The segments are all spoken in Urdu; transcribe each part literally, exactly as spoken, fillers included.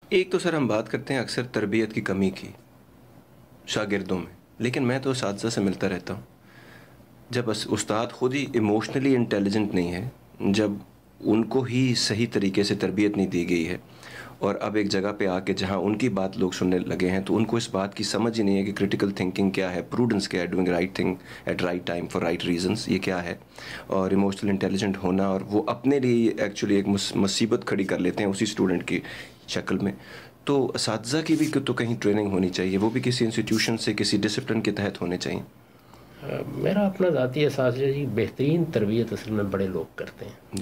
ایک تو سر ہم بات کرتے ہیں اکثر تربیت کی کمی کی شاگردوں میں، لیکن میں تو اساتذہ سے ملتا رہتا ہوں. جب استاد خود ہی ایموشنلی انٹیلیجنٹ نہیں ہے، جب ان کو ہی صحیح طریقے سے تربیت نہیں دی گئی ہے، اور اب ایک جگہ پہ آ کے جہاں ان کی بات لوگ سننے لگے ہیں تو ان کو اس بات کی سمجھ ہی نہیں ہے کہ کرٹیکل تھنکنگ کیا ہے، پروڈنس کیا ہے، doing right thing at right time for right reasons یہ کیا ہے، اور ایموشنل انٹیلیجنٹ ہونا، اور وہ اپنے لیے ایکچولی ایک مصیبت کھڑی کر لیتے ہیں اسی اسٹوڈنٹ کی شکل میں. تو اساتذہ کی بھی تو کہیں ٹریننگ ہونی چاہیے، وہ بھی کسی انسٹیٹیوشن سے کسی ڈسپلن کے تحت ہونے چاہیے. میرا اپنا ذاتی احساس ہے جی، بہترین تربیت اصل میں بڑے لوگ کرتے ہیں. جی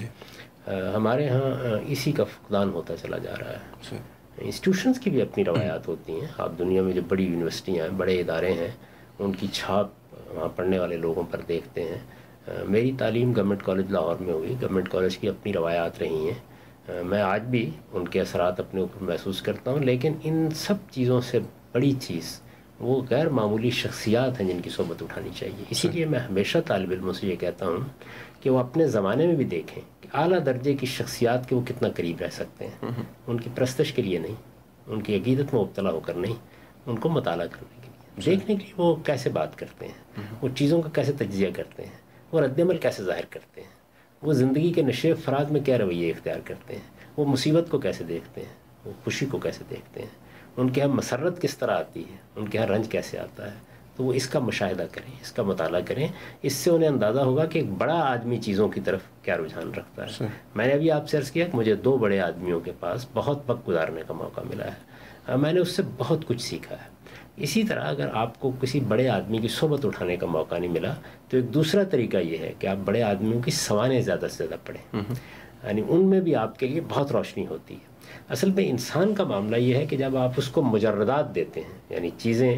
ہمارے ہاں اسی کا فقدان ہوتا چلا جا رہا ہے. انسٹیٹیوشنز کی بھی اپنی روایات ہوتی ہیں. آپ دنیا میں جو بڑی یونیورسٹیاں ہیں، بڑے ادارے ہیں، ان کی چھاپ وہاں پڑھنے والے لوگوں پر دیکھتے ہیں. میری تعلیم گورنمنٹ کالج لاہور میں ہوئی. گورنمنٹ کالج کی اپنی روایات رہی ہیں. میں آج بھی ان کے اثرات اپنے اوپر محسوس کرتا ہوں، لیکن ان سب چیزوں سے بڑی چیز وہ غیر معمولی شخصیات ہیں جن کی صحبت اٹھانی چاہیے. اسی لیے میں ہمیشہ طالب علموں سے یہ کہتا ہوں کہ وہ اپنے زمانے میں بھی دیکھیں کہ اعلیٰ درجے کی شخصیات کے وہ کتنا قریب رہ سکتے ہیں. ان کی پرستش کے لیے نہیں، ان کی عقیدت میں مبتلا ہو کر نہیں، ان کو مطالعہ کرنے کے لیے، دیکھنے کے لیے وہ کیسے بات کرتے ہیں، وہ چیزوں کا کیسے تجزیہ کرتے ہیں، وہ رد عمل کیسے ظاہر کرتے ہیں، وہ زندگی کے نشے افراد میں کیا رویے اختیار کرتے ہیں، وہ مصیبت کو کیسے دیکھتے ہیں، وہ خوشی کو کیسے دیکھتے ہیں، ان کے یہاں مسرت کس طرح آتی ہے، ان کے یہاں رنج کیسے آتا ہے. تو وہ اس کا مشاہدہ کریں، اس کا مطالعہ کریں. اس سے انہیں اندازہ ہوگا کہ ایک بڑا آدمی چیزوں کی طرف کیا رجحان رکھتا ہے. میں نے ابھی آپ سے عرض کیا کہ مجھے دو بڑے آدمیوں کے پاس بہت وقت گزارنے کا موقع ملا ہے. میں نے اس سے بہت کچھ سیکھا ہے. اسی طرح اگر آپ کو کسی بڑے آدمی کی صحبت اٹھانے کا موقع نہیں ملا تو ایک دوسرا طریقہ یہ ہے کہ آپ بڑے آدمیوں کی سوانح زیادہ سے زیادہ پڑھیں. یعنی ان میں بھی آپ کے لیے بہت روشنی ہوتی ہے. اصل میں انسان کا معاملہ یہ ہے کہ جب آپ اس کو مجردات دیتے ہیں، یعنی چیزیں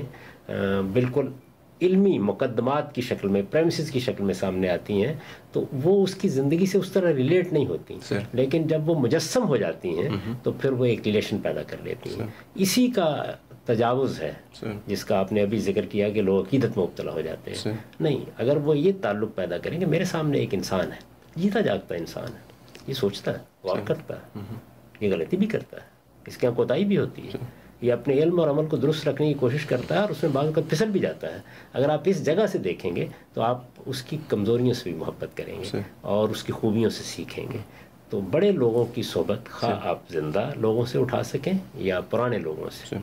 بالکل علمی مقدمات کی شکل میں، پریمسز کی شکل میں سامنے آتی ہیں، تو وہ اس کی زندگی سے اس طرح ریلیٹ نہیں ہوتی. لیکن جب وہ مجسم ہو جاتی ہیں تو پھر وہ ایک ریلیشن پیدا کر لیتی ہیں. اسی کا تجاوز ہے جس کا آپ نے ابھی ذکر کیا کہ لوگ عقیدت میں مبتلا ہو جاتے ہیں. نہیں، اگر وہ یہ تعلق پیدا کریں کہ میرے سامنے ایک انسان ہے، جیتا جاگتا انسان ہے، یہ سوچتا ہے، غور کرتا ہے، یہ غلطی بھی کرتا ہے، اس کے یہاں کوتاہی بھی ہوتی ہے، یہ اپنے علم اور عمل کو درست رکھنے کی کوشش کرتا ہے اور اس میں بعض اوقات پھسل بھی جاتا ہے. اگر آپ اس جگہ سے دیکھیں گے تو آپ اس کی کمزوریوں سے بھی محبت کریں گے اور اس کی خوبیوں سے سیکھیں گے. تو بڑے لوگوں کی صحبت خواہ آپ زندہ لوگوں سے اٹھا سکیں یا پرانے لوگوں سے.